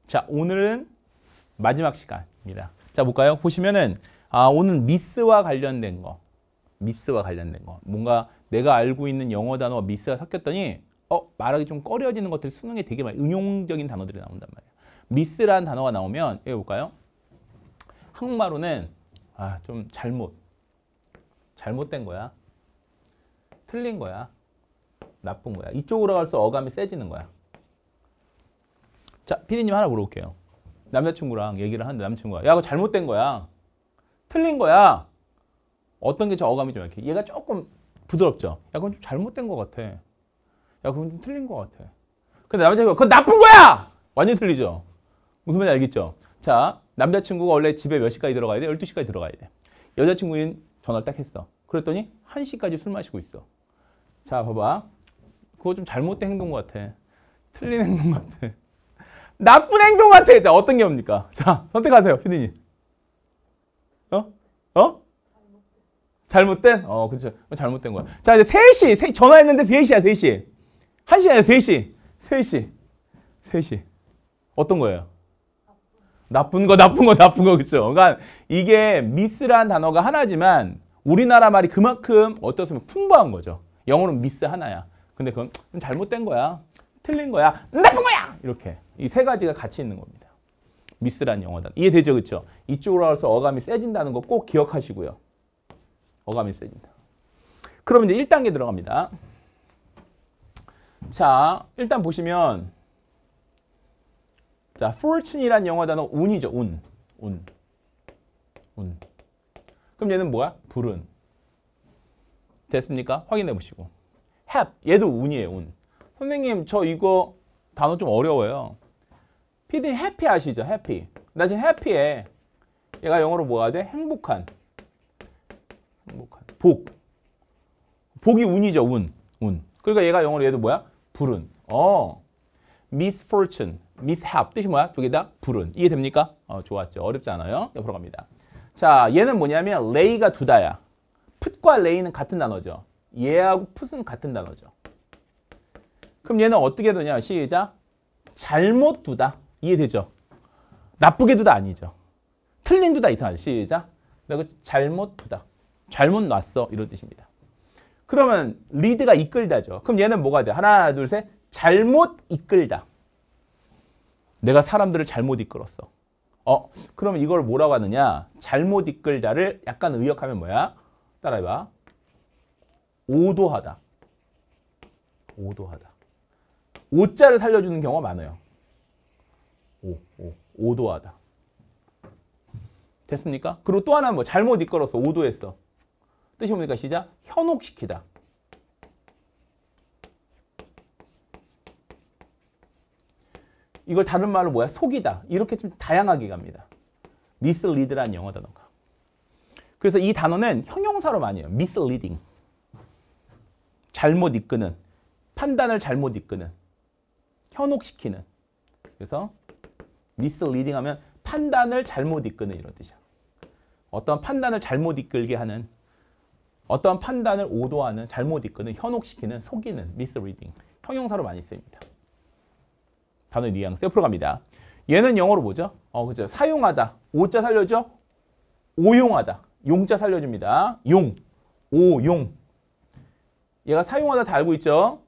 자, 오늘은 마지막 시간입니다. 자, 볼까요? 보시면은 오늘 미스와 관련된 거. 뭔가 내가 알고 있는 영어 단어와 미스가 섞였더니 말하기 좀 꺼려지는 것들이 수능에 되게 많이 응용적인 단어들이 나온단 말이에요. 미스라는 단어가 나오면 여기 볼까요? 한국말로는 좀 잘못된 거야. 틀린 거야. 나쁜 거야. 이쪽으로 갈수록 어감이 세지는 거야. 자, 피디님 하나 물어볼게요. 남자친구랑 얘기를 하는데 남자친구가 야, 그거 잘못된 거야. 틀린 거야. 어떤 게 저 어감이 좀 이렇게 얘가 조금 부드럽죠. 야, 그건 좀 잘못된 거 같아. 야, 그건 좀 틀린 거 같아. 근데 남자친구가 그건 나쁜 거야! 완전 틀리죠. 무슨 말인지 알겠죠? 자, 남자친구가 원래 집에 몇 시까지 들어가야 돼? 12시까지 들어가야 돼. 여자친구는 전화를 딱 했어. 그랬더니 1시까지 술 마시고 있어. 자, 봐봐. 그거 좀 잘못된 행동 같아. 틀린 행동 같아. 나쁜 행동 같아. 자, 어떤 게 옵니까? 자, 선택하세요, 피디님. 잘못된? 그렇죠. 잘못된 거야. 자, 이제 3시. 전화했는데 3시야, 3시. 1시 아니야, 3시. 3시. 어떤 거예요? 나쁜 거, 그렇죠. 그러니까 이게 미스라는 단어가 하나지만 우리나라 말이 그만큼 어떻으면 풍부한 거죠. 영어는 미스 하나야. 근데 그건 잘못된 거야. 틀린 거야. 나쁜 거야! 이렇게. 이 세 가지가 같이 있는 겁니다. 미스라는 영어 단어. 이해되죠? 그렇죠? 이쪽으로 가서 어감이 세진다는 거 꼭 기억하시고요. 어감이 세진다. 그러면 이제 1단계 들어갑니다. 자, 일단 보시면 자, fortune이란 영어 단어 운이죠. 운. 그럼 얘는 뭐야? 불운. 됐습니까? 확인해 보시고. happy. 얘도 운이에요. 운. 선생님, 저 이거 단어 좀 어려워요. PD happy 아시죠? happy. 나 지금 happy해. 얘가 영어로 뭐가 돼? 행복한. 복이 운이죠. 운. 그러니까 얘가 영어로 얘도 뭐야? 불운. misfortune, mishap 뜻이 뭐야? 두 개 다 불운. 이해됩니까? 좋았죠. 어렵지 않아요. 옆으로 갑니다. 자, 얘는 뭐냐면 lay가 두다야. put과 lay는 같은 단어죠. 얘하고 put은 같은 단어죠. 그럼 얘는 어떻게 두냐? 시작. 잘못 두다. 이해되죠? 나쁘게 두다 아니죠. 틀린 두다 이상하죠. 시작. 내가 잘못 두다. 잘못 놨어. 이런 뜻입니다. 그러면 lead가 이끌다죠. 그럼 얘는 뭐가 돼? 하나, 둘, 셋. 잘못 이끌다. 내가 사람들을 잘못 이끌었어. 그러면 이걸 뭐라고 하느냐? 잘못 이끌다를 약간 의역하면 뭐야? 따라해봐. 오도하다. 오자를 살려주는 경우가 많아요. 오도하다. 됐습니까? 그리고 또 하나는 뭐 잘못 이끌었어. 오도했어. 뜻이 뭡니까? 시작. 현혹시키다. 이걸 다른 말로 뭐야? 속이다. 이렇게 좀 다양하게 갑니다. mislead라는 영어 단어가. 그래서 이 단어는 형용사로 많이 해요. misleading. 잘못 이끄는. 판단을 잘못 이끄는. 현혹시키는. 그래서 misleading 하면 판단을 잘못 이끄는 이런 뜻이야. 어떤 판단을 잘못 이끌게 하는, 어떤 판단을 오도하는, 잘못 이끄는, 현혹시키는, 속이는, misleading. 형용사로 많이 쓰입니다. 단어의 뉘앙스. 옆으로 갑니다. 얘는 영어로 뭐죠? 그죠. 사용하다. 오자 살려줘. 오용하다. 용자 살려줍니다. 오용. 얘가 사용하다 다 알고 있죠?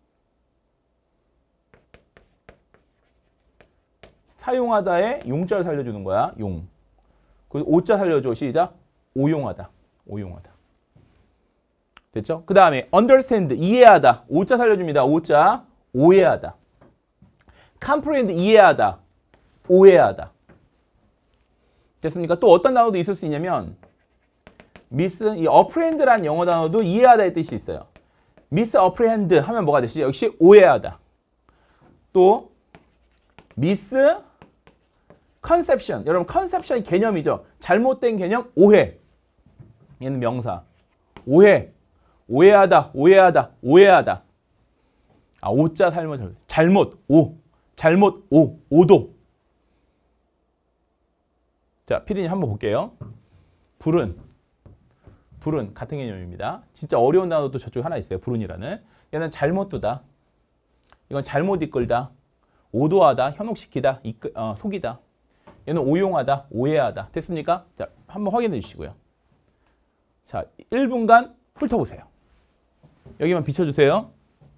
사용하다에 용자를 살려주는 거야. 용. 그리고 오자 살려줘. 시작. 오용하다. 됐죠? 그 다음에 understand. 이해하다. 오자 살려줍니다. 오자. 오해하다. comprehend. 이해하다. 오해하다. 됐습니까? 또 어떤 단어도 있을 수 있냐면 이 apprehend라는 영어 단어도 이해하다의 뜻이 있어요. misapprehend 하면 뭐가 되시죠? 역시 오해하다. 또 misconception. 여러분 conception이 개념이죠. 잘못된 개념 오해. 얘는 명사. 오해하다. 오자 잘못 오도. 자, 피디님 한번 볼게요. 불운 같은 개념입니다. 진짜 어려운 단어도 저쪽에 하나 있어요. 불운이라는. 얘는 잘못 두다. 이건 잘못 이끌다. 오도하다, 현혹시키다, 속이다. 얘는 오용하다, 오해하다. 됐습니까? 자, 한번 확인해 주시고요. 자, 1분간 훑어보세요. 여기만 비춰주세요.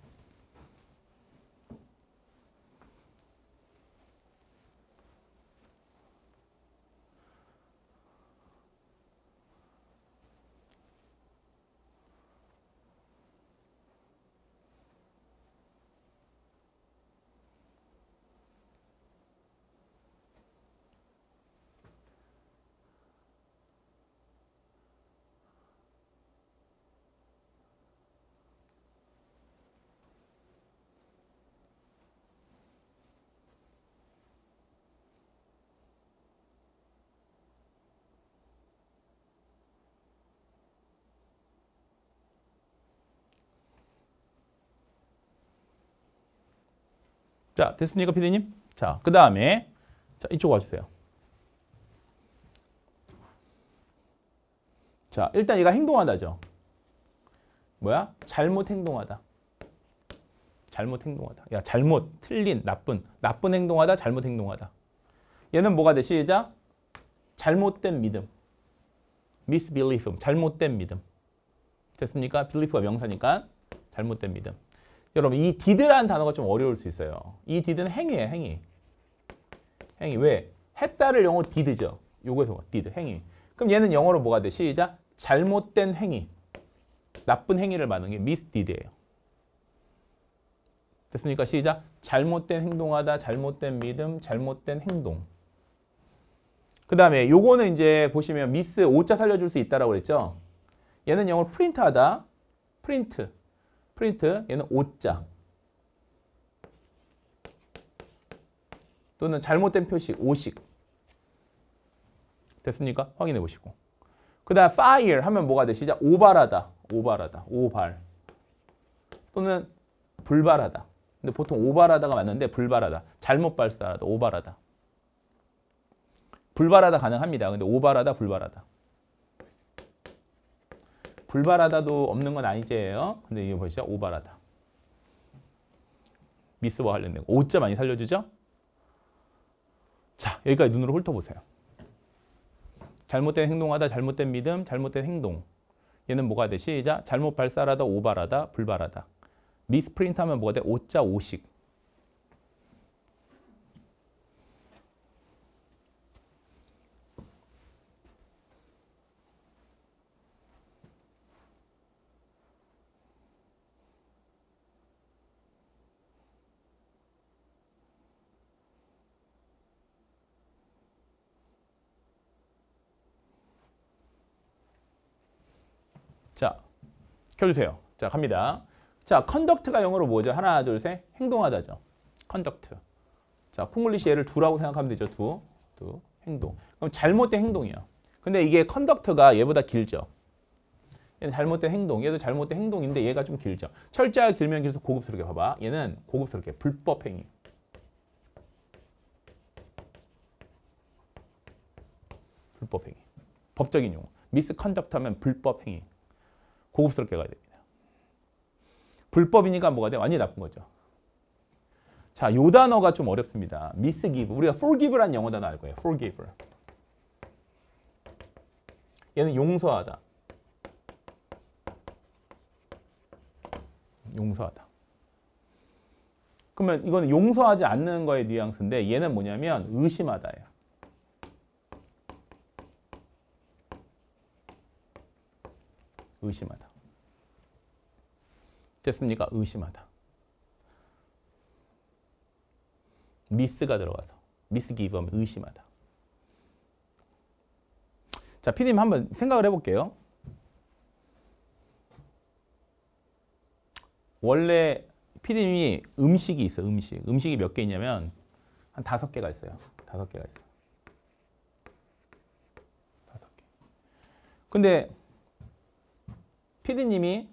자, 됐습니까, 피디님? 자, 그 다음에 자, 이쪽 와주세요. 자, 일단 얘가 행동하다죠. 뭐야? 잘못 행동하다. 잘못 행동하다. 야, 잘못, 틀린, 나쁜. 나쁜 행동하다, 잘못 행동하다. 얘는 뭐가 돼? 시작. 잘못된 믿음. misbelief. 잘못된 믿음. 됐습니까? belief가 명사니까 잘못된 믿음. 여러분, 이 did라는 단어가 좀 어려울 수 있어요. 이 did는 행위예요, 행위. 행위. 왜? 했다를 영어로 did죠. 요거에서 did, 행위. 그럼 얘는 영어로 뭐가 돼? 시작. 잘못된 행위. 나쁜 행위를 말하는 게 misdid예요. 됐습니까? 시작. 잘못된 행동하다, 잘못된 믿음, 잘못된 행동. 그 다음에 요거는 이제 보시면 miss 오자 살려줄 수 있다라고 그랬죠. 얘는 영어로 프린트하다, 프린트. 얘는 오자. 또는 잘못된 표시, 오식. 됐습니까? 확인해 보시고. 그 다음 fire 하면 뭐가 돼? 시작. 오발하다, 오발. 또는 불발하다. 근데 보통 오발하다가 맞는데 불발하다. 잘못 발사하다, 오발하다. 불발하다 가능합니다. 근데 오발하다, 불발하다. 불발하다도 없는 건 아니지예요. 근데 이거 보시죠. 오발하다. 미스와 관련된 거. 오자 많이 살려주죠? 자, 여기까지 눈으로 훑어보세요. 잘못된 행동하다, 잘못된 믿음, 잘못된 행동. 얘는 뭐가 돼? 시작. 잘못 발사하다, 오발하다, 불발하다. 미스프린트 하면 뭐가 돼? 오자, 오식. 자, 켜주세요. 자, 갑니다. 자, conduct가 영어로 뭐죠? 하나, 둘, 셋. 행동하다죠. conduct. 자, 콩글리시 얘를 두라고 생각하면 되죠. 두. 행동. 그럼 잘못된 행동이야. 근데 이게 conduct가 얘보다 길죠. 얘는 잘못된 행동. 얘도 잘못된 행동인데 얘가 좀 길죠. 철자가 길면 길수록 고급스럽게 봐봐. 얘는 고급스럽게 불법 행위. 불법 행위. 법적인 용어. misconduct 하면 불법 행위. 고급스럽게 가야 됩니다. 불법이니까 뭐가 돼? 완전히 나쁜 거죠. 자, 요 단어가 좀 어렵습니다. misgive. 우리가 forgive란 영어 단어 알 거예요. forgive. 얘는 용서하다. 용서하다. 그러면 이거는 용서하지 않는 거의 뉘앙스인데 얘는 뭐냐면 의심하다예요. 의심하다. 됐습니까? 의심하다. 미스가 들어가서 misgive 하면 의심하다. 자, 피디님 한번 생각을 해볼게요. 원래 피디님이 음식이 있어, 음식. 음식이 몇 개 있냐면 한 5개가 있어요. 5개가 있어요. 5개. 근데 피디님이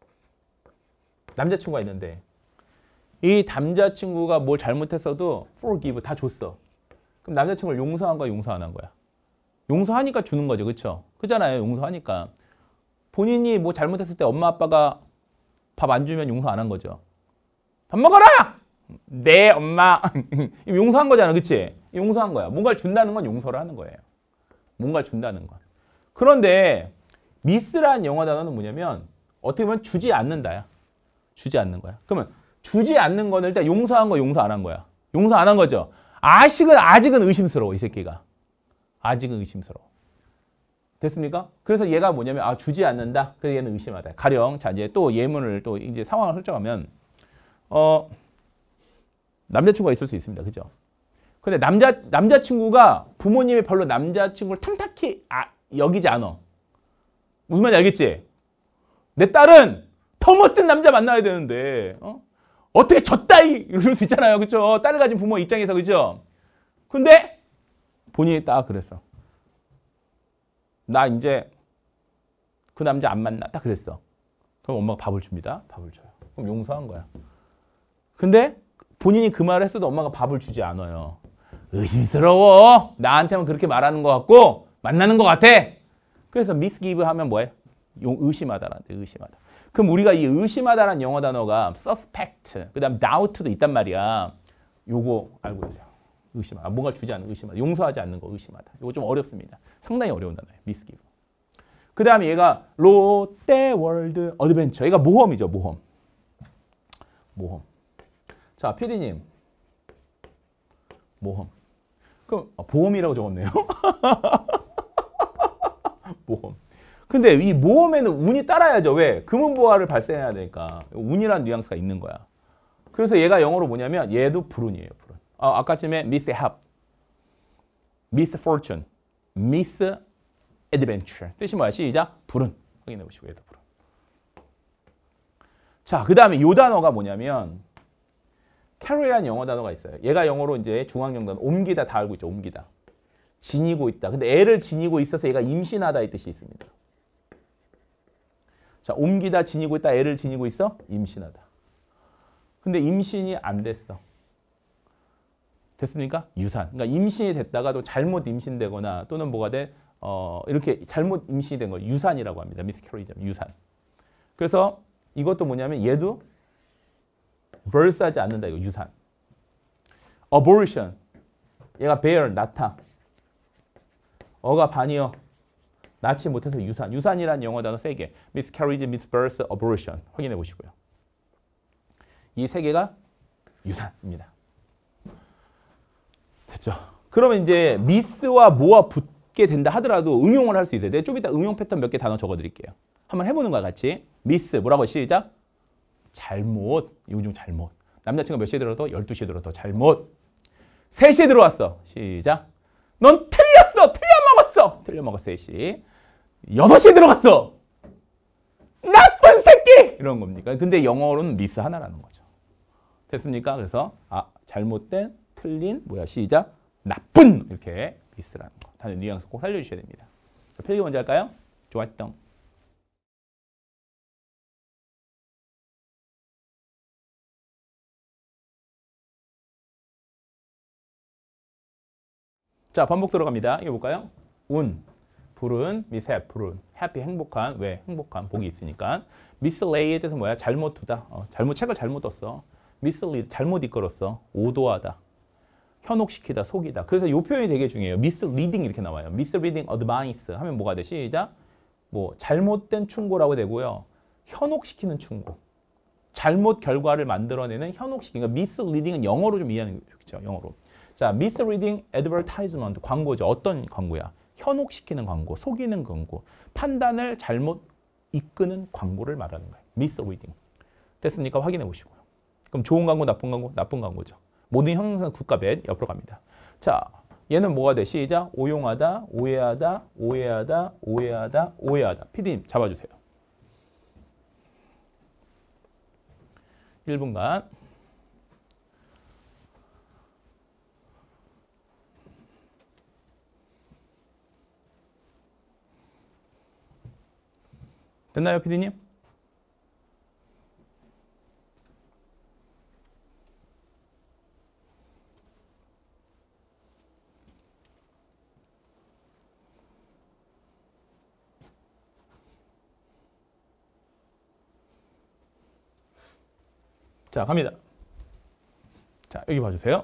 남자친구가 있는데 이 남자친구가 뭘 잘못했어도 forgive 다 줬어. 그럼 남자친구를 용서한 거야, 용서 안 한 거야? 용서하니까 주는 거죠. 그렇죠? 그잖아요. 용서하니까. 본인이 뭐 잘못했을 때 엄마 아빠가 밥 안 주면 용서 안 한 거죠. 밥 먹어라! 네, 엄마. 용서한 거잖아, 그치? 용서한 거야. 뭔가를 준다는 건 용서를 하는 거예요. 뭔가를 준다는 건. 그런데 미스라는 영어 단어는 뭐냐면 어떻게 보면 주지 않는다야. 주지 않는 거야. 그러면 주지 않는 거는 일단 용서한 거 용서 안 한 거야. 용서 안 한 거죠. 아직은 의심스러워, 이 새끼가. 아직은 의심스러워. 됐습니까? 그래서 얘가 뭐냐면 주지 않는다. 그래서 얘는 의심하다. 가령 자 이제 또 예문을 또 이제 상황을 설정하면 남자친구가 있을 수 있습니다. 그죠? 근데 남자친구가 부모님이 별로 남자친구를 탐탁히 여기지 않아. 무슨 말인지 알겠지? 내 딸은 더 멋진 남자 만나야 되는데 어떻게 저 따위 이럴 수 있잖아요. 그렇죠? 딸을 가진 부모 입장에서 그렇죠? 근데 본인이 딱 그랬어. 나 이제 그 남자 안 만나. 딱 그랬어. 그럼 엄마가 밥을 줍니다. 밥을 줘요. 그럼 용서한 거야. 근데 본인이 그 말을 했어도 엄마가 밥을 주지 않아요. 의심스러워. 나한테만 그렇게 말하는 것 같고 만나는 것 같아. 그래서 misgive 하면 뭐예요? 의심하다라는 의심하다. 그럼 우리가 이 의심하다라는 영어 단어가 suspect, 그 다음 doubt도 있단 말이야. 요거 알고 계세요. 의심하다. 뭔가 주지 않는 의심하다. 용서하지 않는 거 의심하다. 요거 좀 어렵습니다. 상당히 어려운 단어예요. misgive. 그 다음에 얘가 롯데월드 어드벤처. 얘가 모험이죠. 모험. 자, PD님. 모험. 그럼 보험이라고 적었네요. 모험. 근데 이 모험에는 운이 따라야죠. 왜? 금은보화를 발생해야 되니까. 운이라는 뉘앙스가 있는 거야. 그래서 얘가 영어로 뭐냐면 얘도 불운이에요. 불운. 아까쯤에 mishap, misfortune, misadventure. 뜻이 뭐야? 시작. 불운. 확인해 보시고 얘도 불운. 자, 그 다음에 이 단어가 뭐냐면 carry라는 영어 단어가 있어요. 얘가 영어로 이제 중앙용 단어 옮기다 다 알고 있죠. 옮기다. 지니고 있다. 근데 애를 지니고 있어서 얘가 임신하다 이 뜻이 있습니다. 자, 옮기다 지니고 있다. 애를 지니고 있어? 임신하다. 근데 임신이 안 됐어. 됐습니까? 유산. 그러니까 임신이 됐다가 또 잘못 임신되거나 또는 뭐가 돼? 이렇게 잘못 임신이 된 걸 유산이라고 합니다. miscarriage, 유산. 그래서 이것도 뭐냐면 얘도 birth하지 않는다. 이거 유산. abortion. 얘가 bear, 낳다. 어가 반이요. 낳지 못해서 유산. 유산이라는 영어 단어 3개. miscarriage, misbirth, abortion. 확인해 보시고요. 이 3개가 유산입니다. 됐죠? 그러면 이제 miss와 뭐와 붙게 된다 하더라도 응용을 할 수 있어요. 내가 좀 이따 응용 패턴 몇 개 단어 적어드릴게요. 한번 해보는 거야 같이. miss 뭐라고 시작? 잘못. 이거 좀 잘못. 남자친구가 몇 시에 들어도 12시에 들어도 잘못. 3시에 들어왔어. 시작. 넌 틀렸어. 틀려먹었어. 틀려먹었어. 3시. 6시에 들어갔어. 나쁜 새끼! 이런 겁니까? 근데 영어로는 미스 하나라는 거죠. 됐습니까? 그래서 잘못된, 틀린, 뭐야 시작. 나쁜! 이렇게 미스라는 거. 다른 뉘앙스 꼭 살려주셔야 됩니다. 필기 먼저 할까요? 좋았던. 자, 반복 들어갑니다. 이거 볼까요? 운, 불운, mishap, 불운, happy, 행복한, 왜? 행복한, 복이 있으니까. mislay의 뜻은 뭐야? 잘못 두다. 책을 잘못 뒀어. mislead, 잘못 이끌었어. 오도하다. 현혹시키다, 속이다. 그래서 이 표현이 되게 중요해요. misleading 이렇게 나와요. misleading advice 하면 뭐가 돼? 시작. 뭐 잘못된 충고라고 되고요. 현혹시키는 충고. 잘못 결과를 만들어내는 현혹시키는. 그러니까 misleading은 영어로 좀 이해하는 게 좋겠죠. 영어로. 자, misleading advertisement 광고죠. 어떤 광고야? 현혹시키는 광고, 속이는 광고, 판단을 잘못 이끄는 광고를 말하는 거예요. misleading. 됐습니까? 확인해 보시고요. 그럼 좋은 광고, 나쁜 광고, 나쁜 광고죠. 모든 형용사는 국가벳 옆으로 갑니다. 자, 얘는 뭐가 돼? 시작. 오용하다, 오해하다, 오해하다, 오해하다, 오해하다. PD님 잡아주세요. 1분간. 됐나요, PD님? 자, 갑니다. 자, 여기 봐주세요.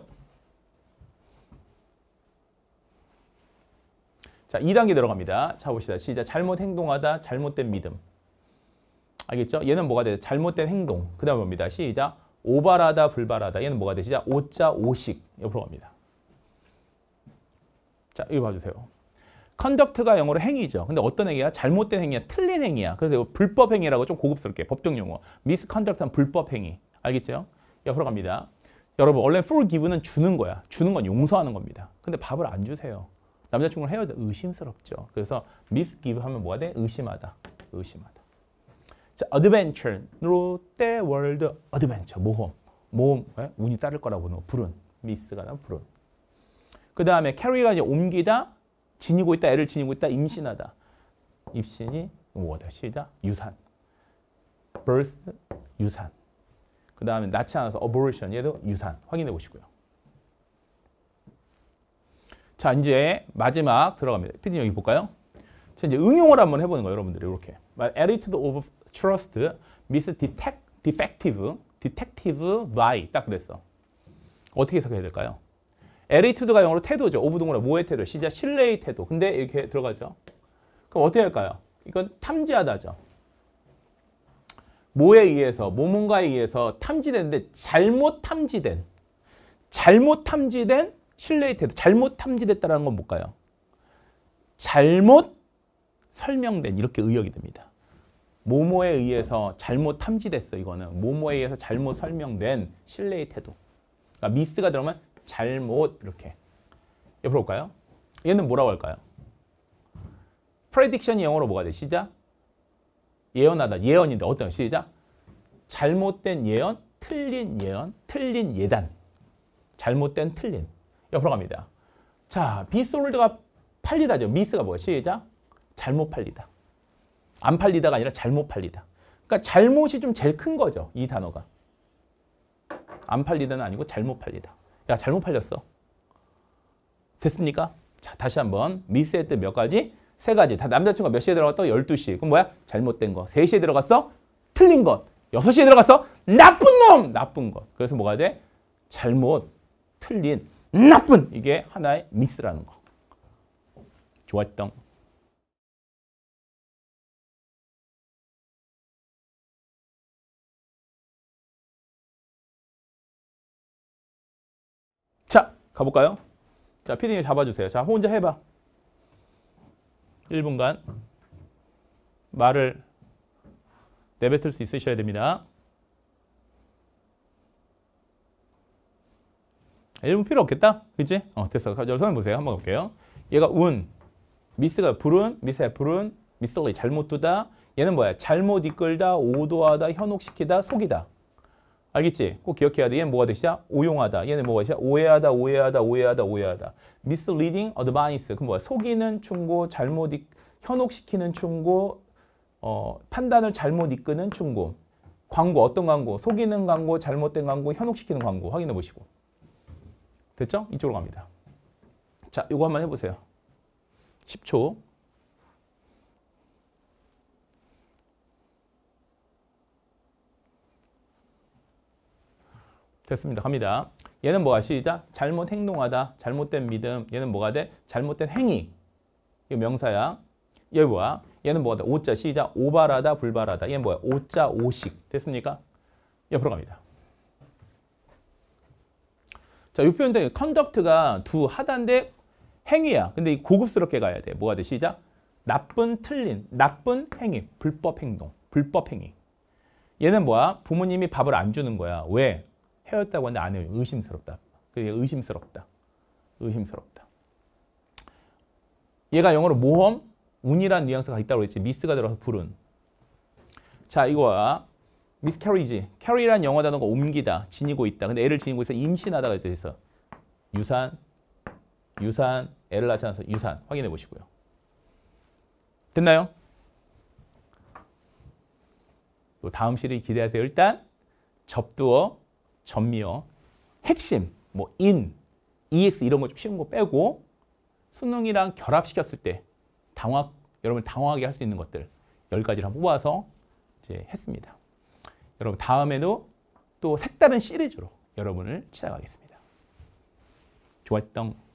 자, 2단계 들어갑니다. 자, 봅시다. 시작. 잘못 행동하다, 잘못된 믿음. 알겠죠? 얘는 뭐가 돼? 잘못된 행동. 그 다음에 봅니다. 시작. 오발하다, 불발하다. 얘는 뭐가 돼? 시작. 오자, 오식. 옆으로 갑니다. 자, 여기 봐주세요. 컨덕트가 영어로 행위죠. 근데 어떤 행위야? 잘못된 행위야. 틀린 행위야. 그래서 불법 행위라고 좀 고급스럽게 법정 용어. 미스컨덕트는 불법 행위. 알겠죠? 옆으로 갑니다. 여러분, 원래 forgive는 주는 거야. 주는 건 용서하는 겁니다. 근데 밥을 안 주세요. 남자친구를 헤어져 의심스럽죠. 그래서 misgive 하면 뭐가 돼? 의심하다. 의심하다. 자, adventure. 롯데월드 어드벤처. 모험. 모험. 네? 운이 따를 거라고 보는 거. 불운. miss가 나면 불운. 그 다음에 carry가 이제 옮기다. 지니고 있다. 애를 지니고 있다. 임신하다. 입신이 뭐다? 시작. 유산. birth. 유산. 그 다음에 낳지 않아서 abortion. 얘도 유산. 확인해 보시고요. 자, 이제 마지막 들어갑니다. 피디님 여기 볼까요? 자, 이제 응용을 한번 해보는 거예요, 여러분들이. 이렇게. attitude of trust, defective by. 딱 그랬어. 어떻게 해석해야 될까요? attitude가 영어로 태도죠. 오부동으로 뭐의 태도? 시작. 신뢰의 태도. 근데 이렇게 들어가죠. 그럼 어떻게 할까요? 이건 탐지하다죠. 뭐에 의해서, 뭔가에 의해서 탐지되는데 잘못 탐지된 신뢰의 태도. 잘못 탐지됐다는 건 뭘까요? 잘못 설명된 이렇게 의역이 됩니다. 뭐뭐에 의해서 잘못 탐지됐어. 이거는 뭐뭐에 의해서 잘못 설명된 신뢰의 태도. 그러니까 미스가 들어오면 잘못 이렇게. 옆으로 볼까요? 얘는 뭐라고 할까요? prediction이 영어로 뭐가 돼? 시작. 예언하다. 예언인데 어떤 시작? 잘못된 예언, 틀린 예언, 틀린 예단. 잘못된 틀린. 옆으로 갑니다. 자, be sold가 팔리다죠. 미스가 뭐야? 시작. 잘못 팔리다. 안 팔리다가 아니라 잘못 팔리다. 그러니까 잘못이 좀 제일 큰 거죠. 이 단어가. 안 팔리다는 아니고 잘못 팔리다. 야, 잘못 팔렸어. 됐습니까? 자, 다시 한번. 미스의 뜻 몇 가지? 세 가지. 다 남자친구가 몇 시에 들어갔다? 12시. 그럼 뭐야? 잘못된 거. 3시에 들어갔어? 틀린 것. 6시에 들어갔어? 나쁜 놈! 나쁜 것. 그래서 뭐가 돼? 잘못, 틀린, 나쁜! 이게 하나의 미스라는 거. 좋았던. 자, 가볼까요? 자, 피디님 잡아주세요. 자, 혼자 해봐. 1분간 말을 내뱉을 수 있으셔야 됩니다. 1분 필요 없겠다? 그치? 됐어. 손 보세요. 한번 볼게요. 얘가 운, 미스가 불운, 미스의 불운, 미스리 잘못 두다. 얘는 뭐야? 잘못 이끌다, 오도하다, 현혹시키다, 속이다. 알겠지? 꼭 기억해야 돼. 얘는 뭐가 되시죠? 오용하다. 얘는 뭐가 되시죠? 오해하다, 오해하다, 오해하다, 오해하다. misleading advice. 그럼 뭐야? 속이는 충고, 현혹시키는 충고, 판단을 잘못 이끄는 충고. 광고, 어떤 광고? 속이는 광고, 잘못된 광고, 현혹시키는 광고. 확인해 보시고. 됐죠? 이쪽으로 갑니다. 자, 이거 한번 해보세요. 10초. 됐습니다. 갑니다. 얘는 뭐가 시작? 잘못 행동하다, 잘못된 믿음. 얘는 뭐가 돼? 잘못된 행위. 이거 명사야. 얘 뭐야? 얘는 뭐가 돼? 오자 시작. 오발하다, 불발하다. 얘는 뭐야? 오자, 오식. 됐습니까? 옆으로 갑니다. 자, 이 표현도 conduct가 두 하다인데 행위야. 근데 이 고급스럽게 가야 돼. 뭐가 돼? 시작. 나쁜, 틀린, 나쁜 행위, 불법 행동, 불법 행위. 얘는 뭐야? 부모님이 밥을 안 주는 거야. 왜? 헤어졌다고 하는데 안 해요. 의심스럽다. 그게 의심스럽다. 의심스럽다. 얘가 영어로 모험, 운이란 뉘앙스가 있다고 했지. 미스가 들어가서 불운. 자, 이거야. miscarriage. carry란 영어 단어가 옮기다, 지니고 있다. 근데 애를 지니고 있어. 임신하다가 있어. 유산, 애를 낳지 않아서 유산. 확인해 보시고요. 됐나요? 또 다음 시리 기대하세요. 일단 접두어, 전미어, 핵심, 뭐 in, ex 이런 거 좀 쉬운 거 빼고 수능이랑 결합시켰을 때 여러분 당황하게 할 수 있는 것들 10가지를 한번 뽑아서 이제 했습니다. 여러분 다음에도 또 색다른 시리즈로 여러분을 찾아가겠습니다. 좋았던